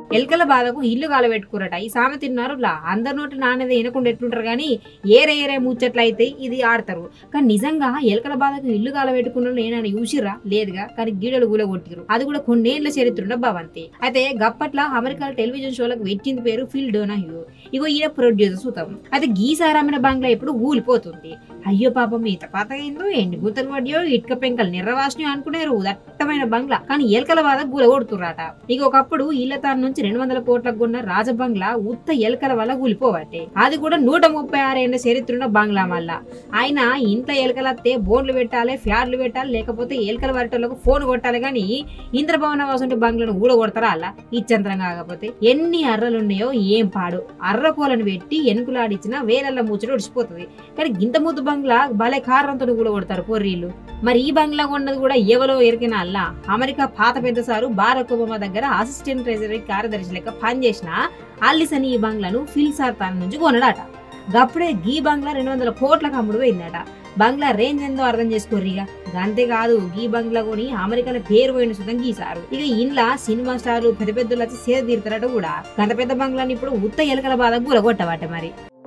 ఎలకల బాధకు ఇల్లు కాలబెట్టుకురట. ఈ సామెత తిన్నారులా అందరి నోటి నాణ్యత వినకుండా ఎట్లుంటారు కానీ ఏరే ముచ్చట్లయితే ఇది ఆడతారు. కానీ నిజంగా ఎలకల బాధకు ఇల్లు కాలబెట్టుకున్న ఏమైనా చూసిరా? లేదుగా. కానీ గీడలు గూల కొట్టిరు. అది కూడా కొన్నేళ్ల చరిత్ర ఉన్న భవంతి. అయితే గప్పట్ల అమెరికా టెలివిజన్ షోలకు పెట్టింది పేరు ఫిల్ డోనాహ్యూ. ఇగో ఈయన ప్రొడ్యూసర్ సుతం. అయితే గీసారామిన బంగ్లా ఇప్పుడు ఊలిపోతుంది. అయ్యో పాపం ఈత పాతగైందో ఎండి గుంతలు పడియో ఇటుక పెంకలు నిర్రవాసినో అనుకునేరు దట్టమైన బంగ్లా. కానీ ఎలకల బాధ గూల కొడుతుర్రాట. ఇక ఒకప్పుడు ఇళ్లతాన్ నుంచి 200 కోట్లకు కొన్న రాజబంగ్లా ఉత్త ఎలకల వల్ల కూలిపోవట్టే. అది కూడా 136 ఏళ్ల చరిత్ర ఉన్న బంగ్లా. మళ్ళా ఆయన ఇంట్లో ఎలకలత్తే బోన్లు పెట్టాలి, ఫ్యాడ్లు పెట్టాలి, లేకపోతే ఎలకల వరటోళ్ళకు ఫోన్ కొట్టాలి. కానీ ఇంద్రభవన వాసంటి బంగ్లాను కూడా కొడతారా అలా ఇచ్చంతరం కాకపోతే? ఎన్ని అర్రలున్నాయో ఏం పాడు. అర్రకోలను పెట్టి ఎనుకులాడిచ్చిన వేలల్ల ముచ్చట ఉడిచిపోతుంది. కానీ గింత ముద్దు బంగ్లా భలే కారణంతో కూడా కొడతారు పొర్రీలు. మరి ఈ బంగ్లా కొన్నది కూడా ఎవరో ఎరికిన అల్లా అమెరికా పాత పెద్ద సారు బారక్ ఒబామా దగ్గర అసిస్టెంట్ ట్రెజరీ కార్యదర్శి లెక్క పనిచేసిన ఆల్లిసన్ ఈ బంగ్లాను ఫిల్ సార్ తన నుంచి కొనడాట. గప్పుడే గీ బంగ్లా 200 కోట్లకు అమ్ముడు పోయిందట. బంగ్లా రేంజ్ ఎంతో అర్థం చేసుకోర్రిగా. అంతేకాదు గీ బంగ్లా కొని అమెరికాలో పేరు పోయిన సుతం గీసారు. ఇక ఇంట్లో సినిమా స్టార్లు పెద్ద పెద్దలు వచ్చి సేద తీరుతారట కూడా. గంత పెద్ద బంగ్లాని ఇప్పుడు ఉత్త ఎలకల బాధ గురగొట్టవాట మరి.